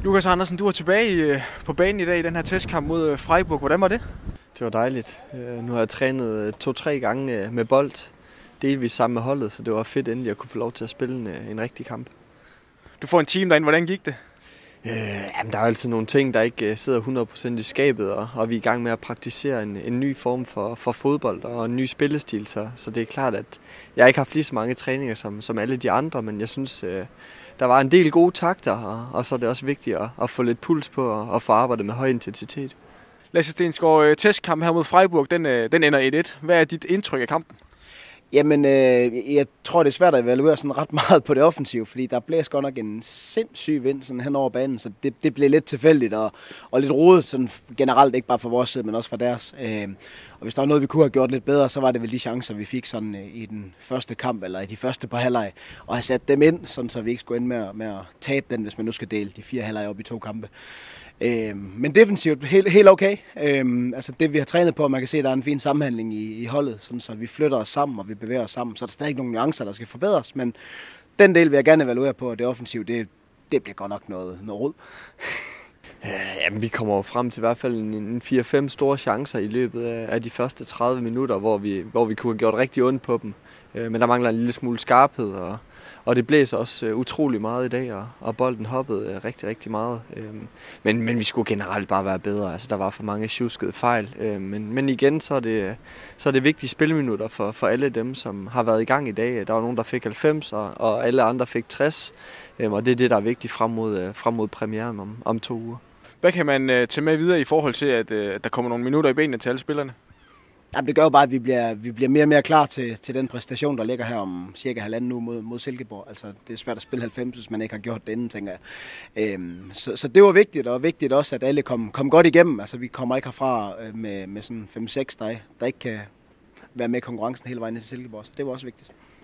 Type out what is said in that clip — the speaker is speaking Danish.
Lukas Andersen, du var tilbage på banen i dag i den her testkamp mod Freiburg. Hvordan var det? Det var dejligt. Nu har jeg trænet 2-3 gange med bold, delvis sammen med holdet, så det var fedt endelig at kunne få lov til at spille en rigtig kamp. Du får en team derinde. Hvordan gik det? Jamen, der er altid nogle ting, der ikke sidder 100% i skabet, og vi er i gang med at praktisere en ny form for fodbold og en ny spillestil. Så det er klart, at jeg ikke har haft lige så mange træninger som alle de andre, men jeg synes, der var en del gode takter, og så er det også vigtigt at få lidt puls på og få arbejdet med høj intensitet. Lasse Stensgaard, testkampen her mod Freiburg, den ender 1-1. Hvad er dit indtryk af kampen? Jamen, jeg tror, det er svært at evaluere sådan ret meget på det offensive, fordi der blæser godt nok en sindssyg vind sådan hen over banen, så det blev lidt tilfældigt og lidt rodet sådan generelt, ikke bare fra vores side, men også fra deres. Og hvis der var noget, vi kunne have gjort lidt bedre, så var det vel de chancer, vi fik sådan i den første kamp, eller i de første par halvleg, og have sat dem ind, sådan så vi ikke skulle ende med at tabe den, hvis man nu skal dele de 4 halvleg op i 2 kampe. Men defensivt helt okay. Altså det vi har trænet på, man kan se, at der er en fin sammenhandling i holdet, sådan så vi flytter os sammen, og vi bevæger os sammen. Så er der stadig nogle nuancer, der skal forbedres, men den del vil jeg gerne evaluere på, og det offensive, det bliver godt nok noget rod. Jamen, vi kommer frem til i hvert fald en 4-5 store chancer i løbet af de første 30 minutter, hvor vi kunne have gjort rigtig ondt på dem. Men der mangler en lille smule skarphed, og det blæser også utrolig meget i dag, og bolden hoppede rigtig, rigtig meget. Men vi skulle generelt bare være bedre. Altså, der var for mange sjuskede fejl. Men igen, så er det vigtige spilminutter for alle dem, som har været i gang i dag. Der var nogen, der fik 90, og alle andre fik 60. Og det er det, der er vigtigt frem mod premieren om 2 uger. Hvad kan man tage med videre i forhold til, at der kommer nogle minutter i benene til alle spillerne? Jamen, det gør jo bare, at vi bliver mere og mere klar til den præstation, der ligger her om cirka 1,5 uge mod Silkeborg. Altså, det er svært at spille 90, hvis man ikke har gjort det inden, tænker jeg. Så det var vigtigt, og vigtigt også, at alle kom godt igennem. Altså, vi kommer ikke herfra med sådan 5-6, der ikke kan være med i konkurrencen hele vejen til Silkeborg. Så det var også vigtigt.